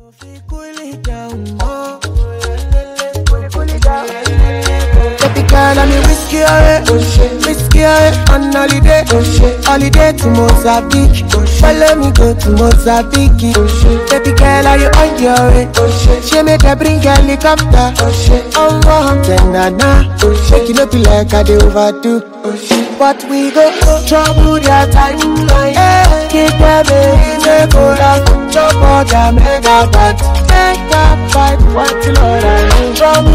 Cool it down, oh. Cool it down. Baby girl, I'm whiskey on holiday, holiday to Mozambique. Follow me go to Mozambique. Baby girl, are you on your way? She made her bring helicopter. Oh, nah. Shake it up like I do overdo. But we go trouble their timeline. Keep them in go down. Chop all their mega bats. Make that fight, what you know that trouble